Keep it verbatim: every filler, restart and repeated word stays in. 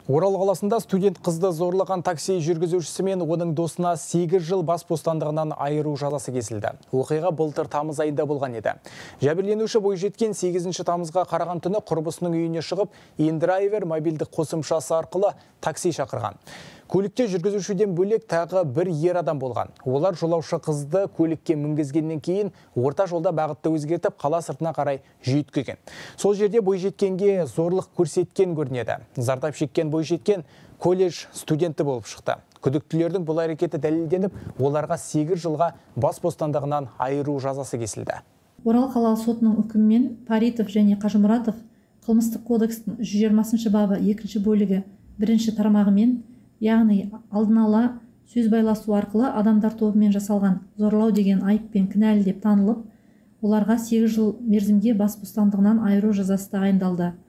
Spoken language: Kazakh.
Орал қаласында студент қызды зорлаған такси жүргізушісі мен оның досына сегіз жыл бас бостандығынан айыру жазасы кесілді. Оқиға былтыр тамыз айында болған еді. Жәбірленуші бойжеткен сегізінші тамызға қараған түні құрбысының үйіне шығып, индрайвер мобильдік қосымшасы арқылы такси шақырған. Көлікте жүргізушіден бөлек тағы бір ер адам болған. Олар жолаушы қызды көлікке мінгізгеннен кейін орта жолда бағытты өзгертіп қала сыртына қарай жүйткіген. Сол жерде бойжеткенге зорлық көрсеткен көрінеді. Зардап шеккен бойжеткен колледж студенті болып шықты. Күдіктілердің бұл әрекеті дәлелденіп, оларға сегіз жылға бас бостандығынан айыру жазасы кесілді. Орал қалалық сотының үкімімен Паритов және Қажымұратов қылмыстық кодекстің жүз жиырмасыншы бабы екінші бөлігі бірінші тармағымен, яғни алдын ала сөз байласу арқылы адамдар тобымен жасалған зорлау деген айыппен кінәлі деп танылып, оларға сегіз жыл мерзімге бас бостандығынан айыру жазасы тағайындалды.